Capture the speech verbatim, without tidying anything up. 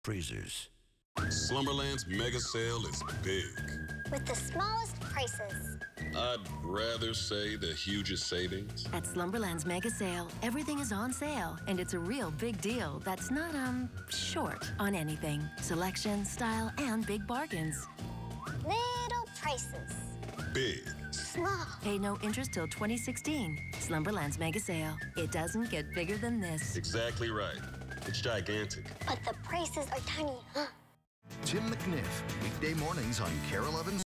freezers. Slumberland's mega sale is big. With the smallest prices. I'd rather say the hugest savings. At Slumberland's mega sale, everything is on sale, and it's a real big deal that's not, um, short on anything. Selection, style, and big bargains. Little prices. Big. Small. Pay no interest till twenty sixteen. Slumberland's mega sale. It doesn't get bigger than this. Exactly right. It's gigantic. But the prices are tiny, huh? Jim McNiff, weekday mornings on Care eleven.